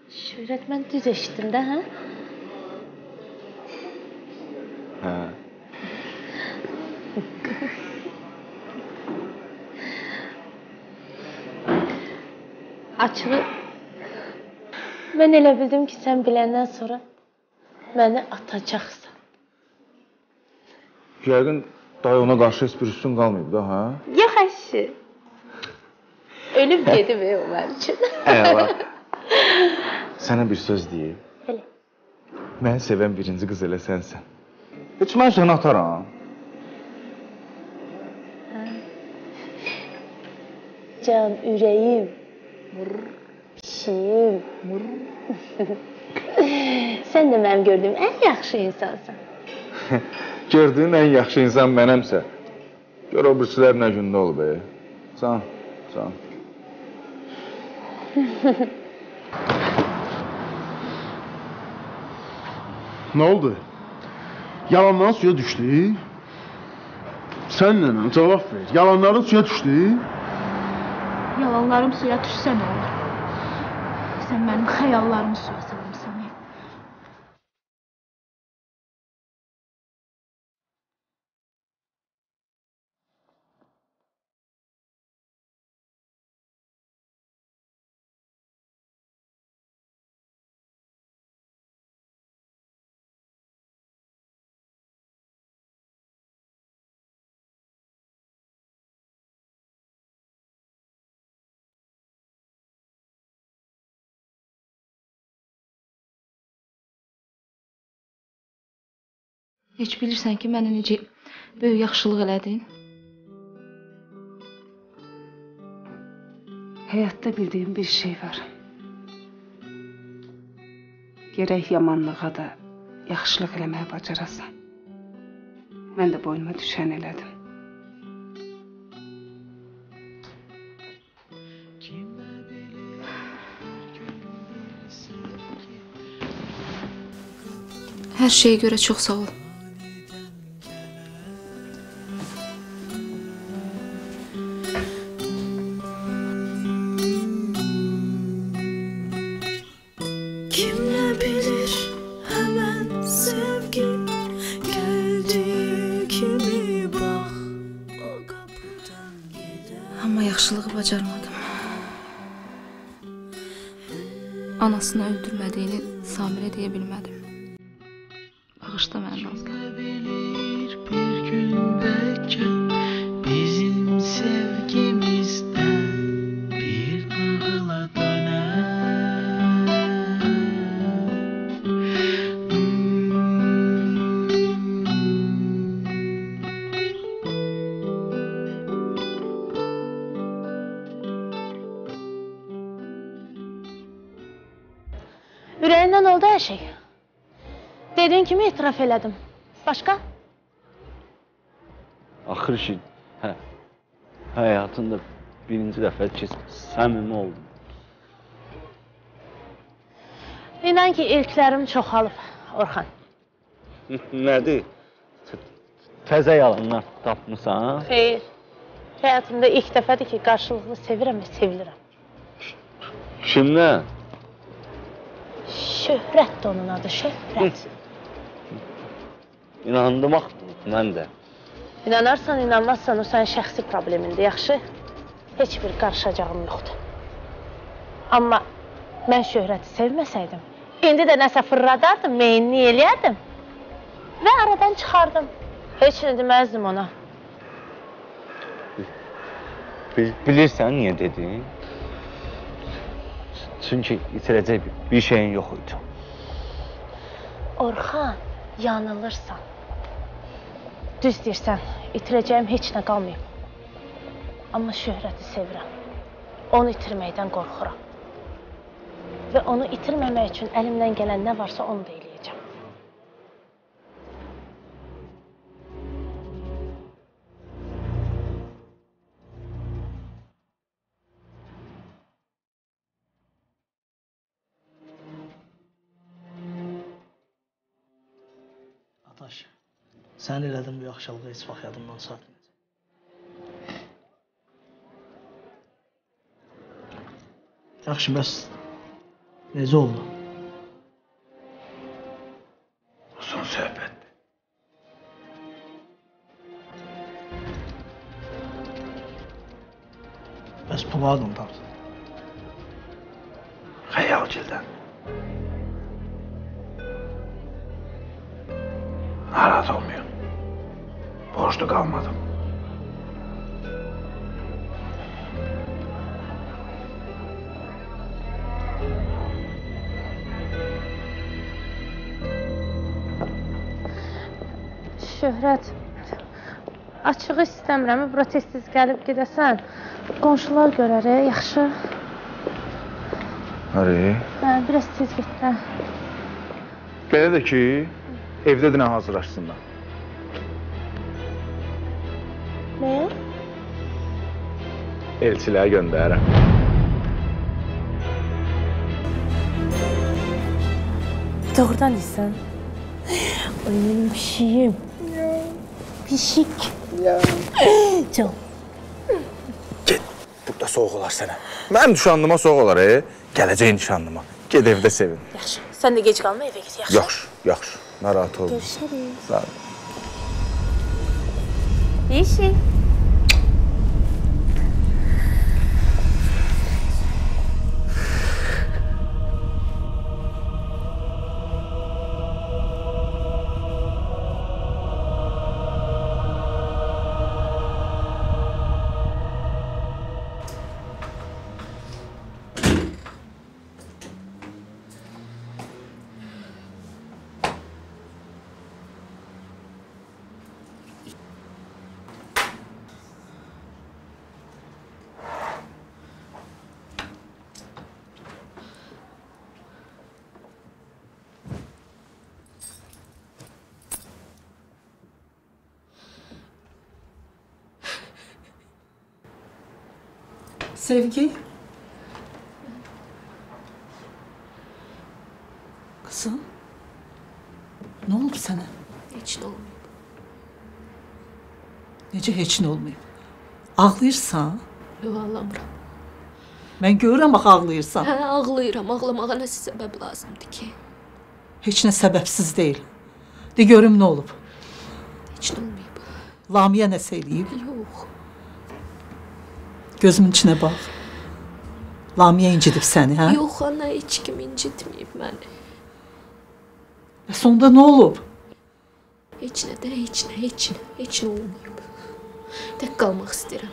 Şöhrət, mən düz eşitdim də, hə? Hə. Açığı, mən elə bildim ki, sən biləndən sonra məni atacaqsan. Yəqin dayı ona qarşı heç bir üstün qalmayıb da, hə? Yox əşi. Ölüb gedib o mənim üçün. Əla. Sənə bir söz deyim. Elə. Məni sevən birinci qız elə sənsən. Heç mən səni ataram. Can, ürəyim. Pişiyim. Sən də mənim gördüyüm ən yaxşı insansan. Gördüyün ən yaxşı insan mənəmsə. Gör o birisilər nə gündə olub, Can. Nə oldu? Yalanların suya düşdü? Sən nənəm, cavab ver. Yalanların suya düşdü? Yalanlarım suya düşsə nə olur? Sən mənim xəyallarımı suya salmışsan. Heç bilirsən ki, mənə necə böyük yaxşılıq elədin? Həyatda bildiyim bir şey var. Gərək yamanlığa da yaxşılıq eləməyə bacarasan. Mən də boynuma düşən elədim. Hər şeyə görə çox sağ ol. Amma yaxşılığı bacarmadım. Anasını öldürmədiyini Samirə deyə bilmədim. Bağışla məni Nazlı. Bir gün belki bizim sevgimizden bir nağıla döner. Ürəyindən oldu hər şey. Dediğin kimi itiraf elədim. Başka? Axır ki, həyatında birinci dəfə ki, səmimi oldum. İnan ki, ilklərim çoxalıb, Orxan. Nədir? Təzə yalanlar tapmısan? Xeyr. Həyatımda ilk dəfədir ki, qarşılıqlı sevirəm və sevilirəm. Kimlə? Şöhrət də onun adı, Şöhrət. İnandım axı, mən də. İnanarsan, inanmazsan, o sənin şəxsi problemindir, yaxşı? Heç bir qarışacağım yoxdur. Amma mən Şöhrəti sevməsəydim, indi də nəsə fırladardım, meyinli eləyərdim və aradan çıxardım. Heç nə deməzdim ona. Bilirsən niyə dedin? Çünki itirəcək bir şeyin yox idi. Orxan, yanılırsan. Düz deyirsən, itirəcəyim heç nə qalmayıb. Amma Şöhrəti sevirəm. Onu itirməkdən qorxuram. Və onu itirməmək üçün əlimdən gələn nə varsa onu da eləyəcəm. Ataş, sən elədin bu yaxşılığı heç vaxt yadımdan çıxartmayacaq. Yaxşı, bəs Necə oldu? Uzun söhbət. Bəs pulu hardan tapdın? Xəyalcıldan. Narahat olmayın. Borçlu qalmadım. Şöhrət, açığı istəmirəm, bura tez-tez gəlib gedəsən. Qonşular görər, yaxşı? Hadi. Biraz tez get də. Belə də ki, evdə dinə hazırlaşsınlar. Nə? Elçiləri göndərirəm. Doğrudan deyirsən? Ay, benim pişiyim. Pişik. Can. Get, burada soğuk olar sənə. Mənim nişanlıma soğuk olar, gələcək nişanlıma. Get evdə sevin. Yaxşı, sən də gec qalma, evə get, yaxşı? Yaxşı, yaxşı. Narahat olma. Görüşərik. Sağ ol. İyi şey. Sevgi. Kızım. Ne oldu sana? Heç nə olmayıb. Necə heç nə olmayıb? Ağlayırsan? Yox, ağlamıram. Mən görürəm bax ağlayırsan. Hə, ağlayıram. Ağlamağa nəsə səbəb lazımdır ki? Heç nə səbəbsiz deyil. De görüm nə olub? Heç nə olmayıb. Lamiyə nəsə eləyib? Yox. Gözümün içinə bax. Lamiyə incidib səni, hə? Yox, ana, heç kim incitməyib məni. Bəs onda nə olub? Heç nə də, heç nə olmayıb. Tək qalmaq istəyirəm.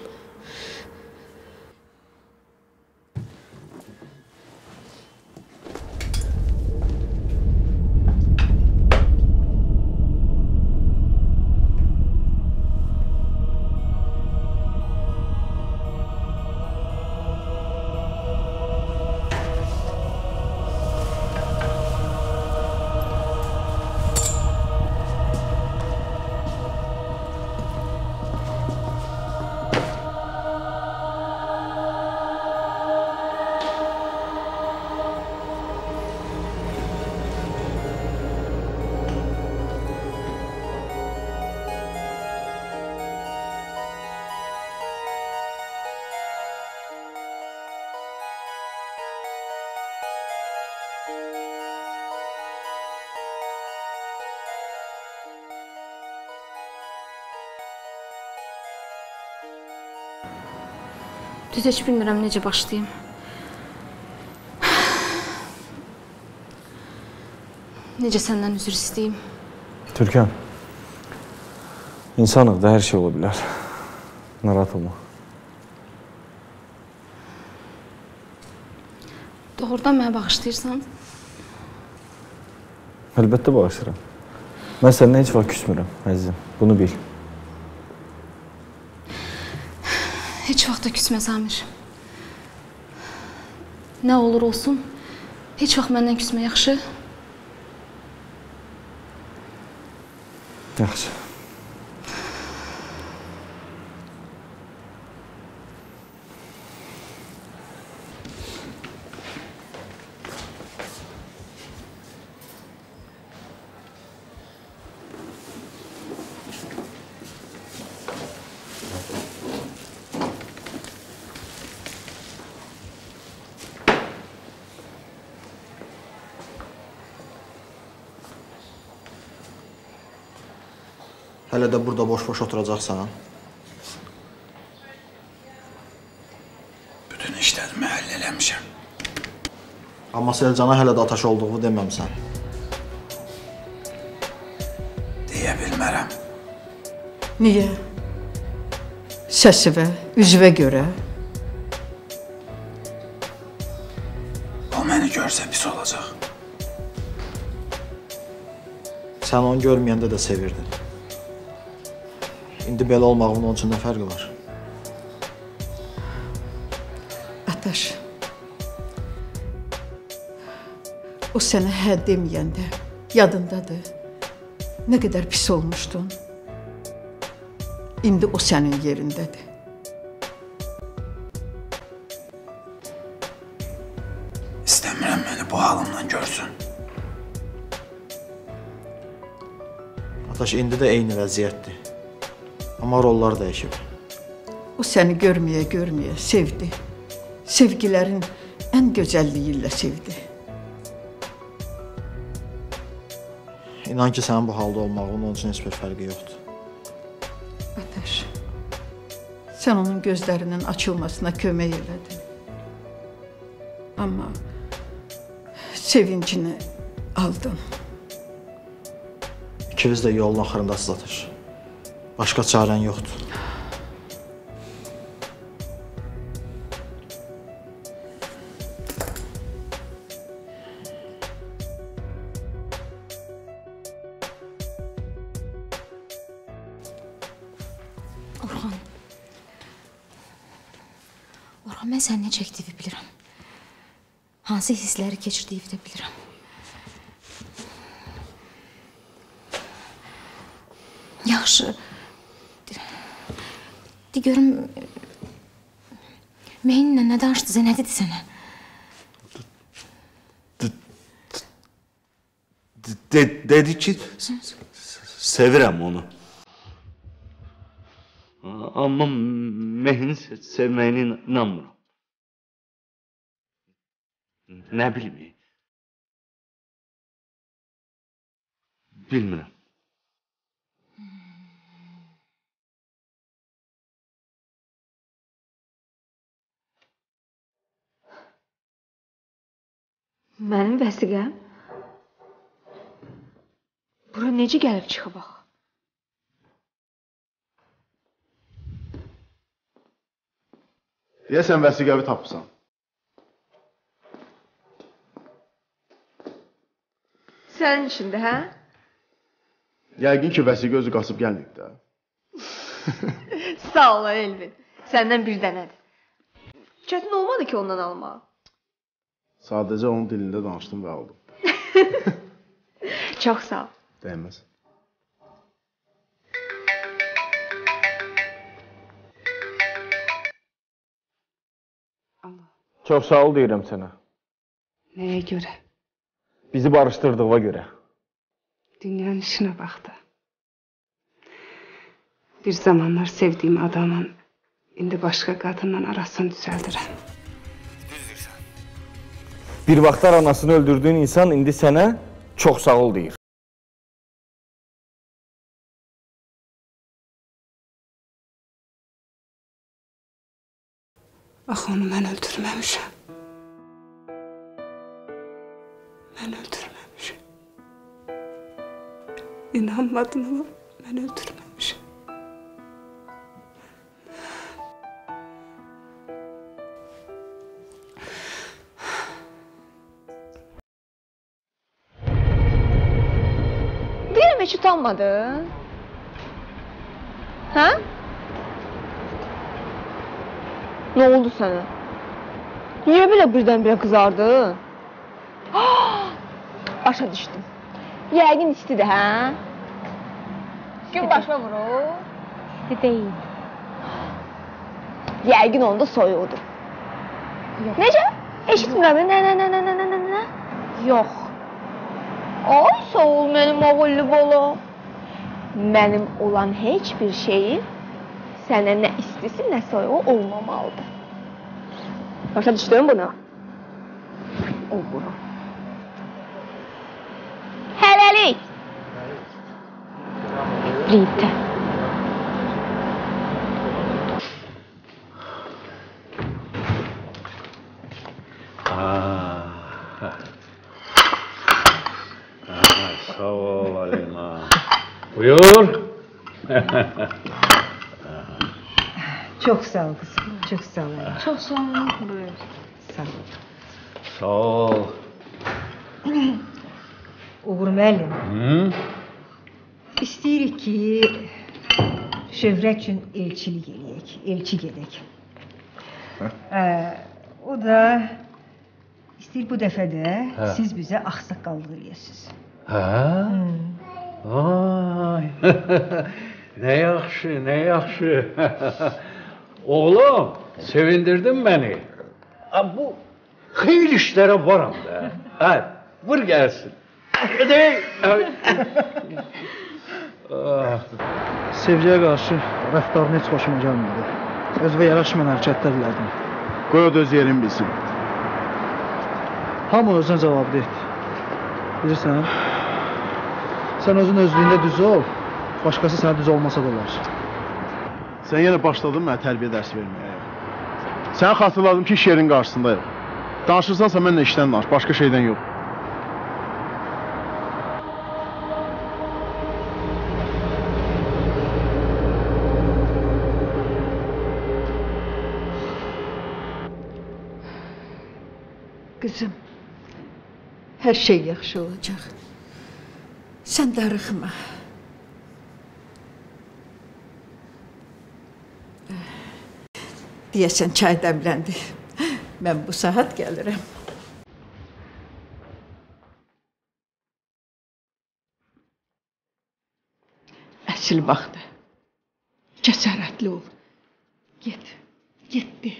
Düz heç bilmirəm necə başlayım. Necə səndən üzr istəyim? Türkan, insanlıqda hər şey ola bilər. Narahat olma. Doğrudan mənə bağışlayırsan? Əlbəttə bağışlayıram. Mən səninlə heç vaxt küsmürəm, əzizim. Bunu bil. Heç vaxt da küsmə Samir. Nə olur olsun, heç vaxt məndən küsmə, yaxşı? Yaxşı. Hələ də burada boş-boş oturacaqsan. Bütün işlərimi həll eləmişəm. Amma Selcana hələ də ataş olduğunu deməmsən. Deyə bilmərəm. Niyə? Səsivə, üzvə görə? O məni görsə pis olacaq. Sən onu görməyəndə də sevirdin. İndi belə olmağının onun üçün nə fərqi var? Ataş, o sənə hə deməyəndə yadındadır. Nə qədər pis olmuşdun. İndi o sənin yerindədir. İstəmirəm məni bu halımdan görsün. Ataş, indi də eyni vəziyyətdir. Amma rollar dəyişib. O səni görməyə sevdi. Sevgilərin ən gözəlliyi ilə sevdi. İnan ki, sənin bu halda olmağının onun üçün heç bir fərqi yoxdur. Ataş, sən onun gözlərinin açılmasına kömək elədin. Amma sevincini aldın. İkiniz də yolun axırındasınız, Ataş. Başqa çarən yoxdur. Orxan, mən sənin nə çəkdiyini bilirəm. Hansı hissləri keçirdiyini də bilirəm. Yaxşı. De görüm, Meyninlə nə danışdı, nə dedi sənə? Dedi ki, sevirəm onu. Amma Mehni sevməyini inanmıram. Nə bilim? Bilmirəm. Mənim vəsiqəm? Bura necə gəlib çıxıb bax? Deyəsən vəsiqəvi tapırsan. Sənin içində, hə? Yəqin ki, vəsiqə özü qaçıb gəlməyib də. Sağ ol, Elvin. Səndən bir dənədir. Çətin olmadı ki, ondan almaq. Sadəcə onun dilində danışdım və aldım. Çox sağ ol. Dəyməz. Çox sağ ol deyirəm sənə. Nəyə görə? Bizi barışdırdığına görə. Dünyanın işinə baxdı. Bir zamanlar sevdiyim adamın indi başqa qadınla arasını düzəldirəm. Bir vaxtlar anasını öldürdüyün insan indi sənə çox sağ ol deyir. Bax, onu mən öldürməmişəm. Mən öldürməmişəm. İnanmadın ama mən öldürməmişəm. Deyirəm, heç utanmadın? Hə? Nə oldu sənə? Niyə belə birdən-birə qızardın? Başa düşdüm. Yəqin istidir, hə? Gün başma vurur. İsti deyil. Yəqin onda soyuqdur. Yox. Necə? Eşitmirəm. Nə? Yox. Ay, sağ ol mənim ağıllı balam. Mənim olan heç bir şeyin sənə nə istisi, nə soyuğu olmamalıdır. Başa düşdün bunu? O bunu. Hələlik. Rita. Sağ ol Aleyna. Buyur. Çok sağ ol kızım. Çok sağ ol. Çox sağ olun. Buyur. Sağ ol. Sağ ol. Uğur müəllim, istəyirik ki, şöhrət üçün elçilik eləyək, elçi gedək. O da istəyir bu dəfə də siz bizə ağsaqqallıq eləyəsiniz. Ay. Ne yaxşı, ne yaxşı. Oğlum, sevindirdin beni. Bu xeyli işlere varam da. Hadi, vur gelsin. Sevgiyə qarşı rəftarın heç xoşuma gəlmədi. Özünə yaraşmayan hərəkətlər elədim. Qoy o da öz yerini bilsin. Hamı özünə cavablı etdi. Bilirsən, sən özün özlüyündə düz ol, başqası sənə düz olmasa da olar. Sən yenə başladın mənə tərbiyə dərsi verməyə. Səni xatırladım ki, iş yerin qarşısındayıq. Danışırsansa mənlə işdən danış, başqa şeydən yox. Qızım, hər şey yaxşı olacaq. Sən darıxma. Deyəsən çay dəmləndi. Mən bu saat gəlirəm. Əsl vaxtı. Cəsarətli ol. Get, getdi.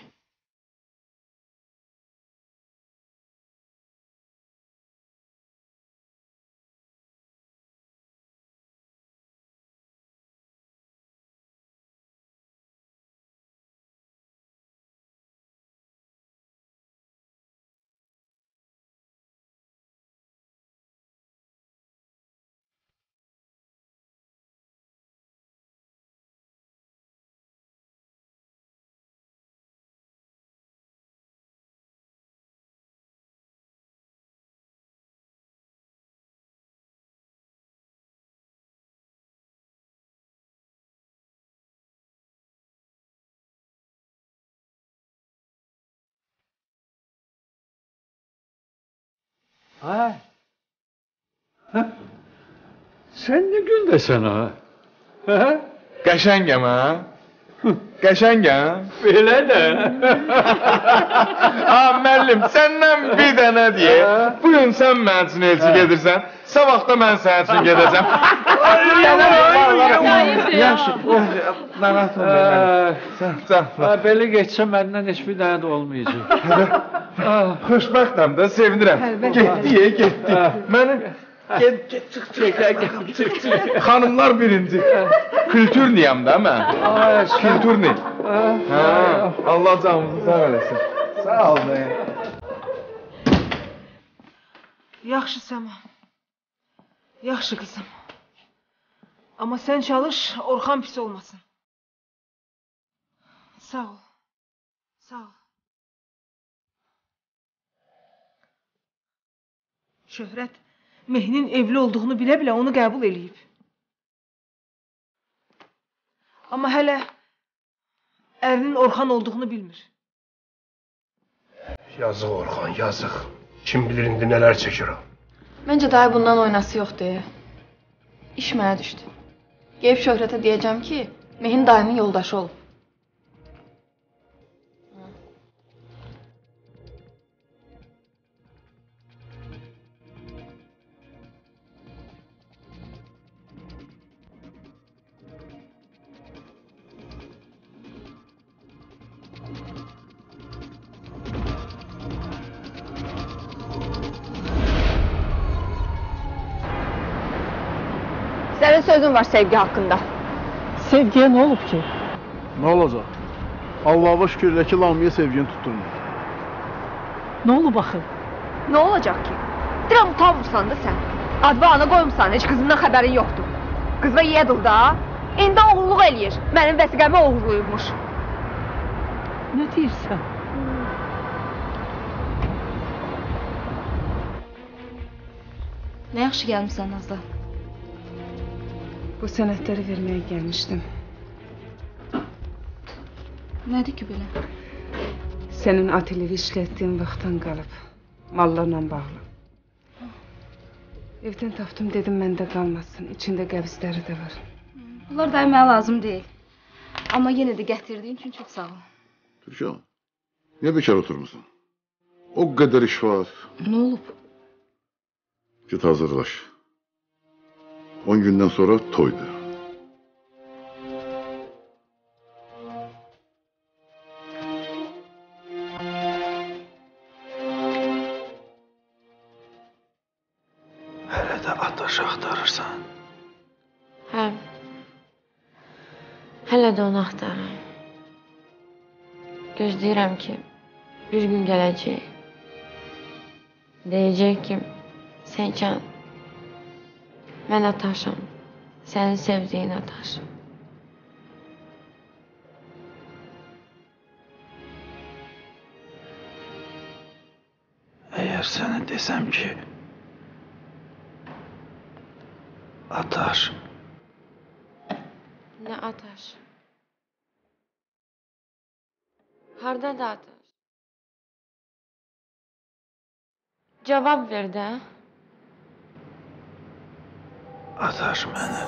Ha? Sen ne gün desen ha? Qəşəngəm ha? Qəşəngəm? Belə də. Müəllim, səndən bir dənə deyə. Bu gün sən mənim üçün elçi gedirsən, sabah da mən sənin üçün gedəcəm. Yaxşı, narahat olma. Belə geçsə məndən heç bir dənə də olmayacaq. Xoşbəxtəm də, sevinirəm. Getdi, getdi. Mənim... Çık. Hanımlar birinci. Kültürniyəm də mən. Kültürni. Allah canımızı sağ eləsin. Sağ ol be. Yaxşı Səma. Yaxşı qızım. Amma sən çalış, Orxan pis olmasın. Sağ ol. Sağ ol. Şöhrət Mehnin evli olduğunu bilə-bilə onu qəbul eləyib. Amma hələ ərinin Orxan olduğunu bilmir. Yazıq Orxan, yazıq. Kim bilir indi nələr çəkir o. Məncə daha bundan oynası yoxdur. İş mənə düşdü. Gəlib Şöhrətə deyəcəm ki, Mehin dayımın yoldaşı olub. Sənin sözün var sevgi haqqında. Sevgiyə nə olub ki? Nə olacaq? Allah'a şükürlə ki, Lamiyə sevgini tutturmur. Nə olub axı? Nə olacaq ki? Deyirəm, utanmırsan da sən. Adva ana qoymuşsan, heç qızından xəbərin yoxdur. Qızva yedir da. İndi oğurluq eləyir. Mənim vəsiqəmi oğurluyubmuş. Nə deyirsən? Nə yaxşı gəlmişsən Nazlı. Bu sənədləri verməyə gəlmişdim. Nədir ki belə? Sənin atelivi işlətdiyin vaxtdan qalıb. Mallarla bağlı. Evdən tapdım, dedim məndə qalmasın. İçində qəbizləri də var. Bunlar da mənə lazım deyil. Amma yenə də gətirdiyin üçün çox sağ ol. Türkan, niyə bekar oturmuşsun? O qədər iş var. Nə olub? Git hazırlaş. 10 gündən sonra toydur. Hələ də Ataş axtarırsan. Hə. Hələ də onu axtarıram. Gözləyirəm ki, bir gün gələcək. Deyəcək ki, Səkan, mən Ataşam. Sənin sevdiyin Ataş. Əgər sənə desəm ki, Ataş. Nə Ataş? Hardadır Ataş? Cavab ver də. Ataş mənə.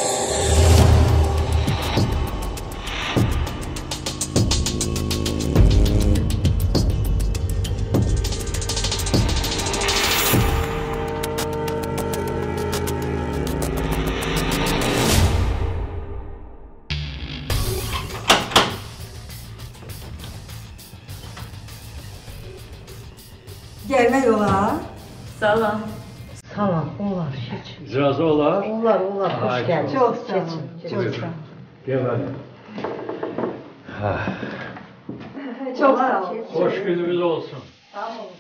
Gelmek ola. Salam. Salam, olar, hiç. İcazı olar. Olar, hoş Ay, geldin. çok Çok sağ ol, çok sağ ol. Gel hadi. Çok sağ ol. Hoş günümüz olsun. Sağ ol.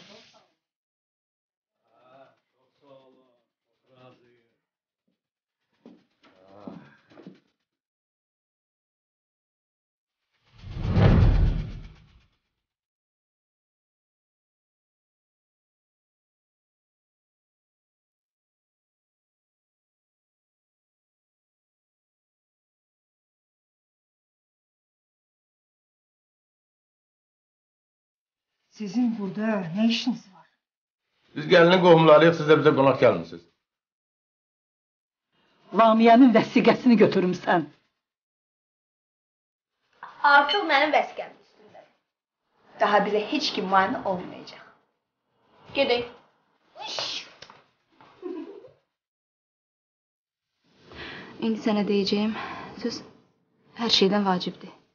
Sizin burada ne işiniz var? Biz gəlinin qohumlarıyıq, siz də bizə qonaq gəlmişsiniz. Lamiye'nin vəsiqəsini götürmüsən. Artıq mənim vəsiqəm üstündə. Daha bizə heç kim mane olmayacaq. Gedək. İndi sənə deyəcəyim söz hər şeydən vacibdir.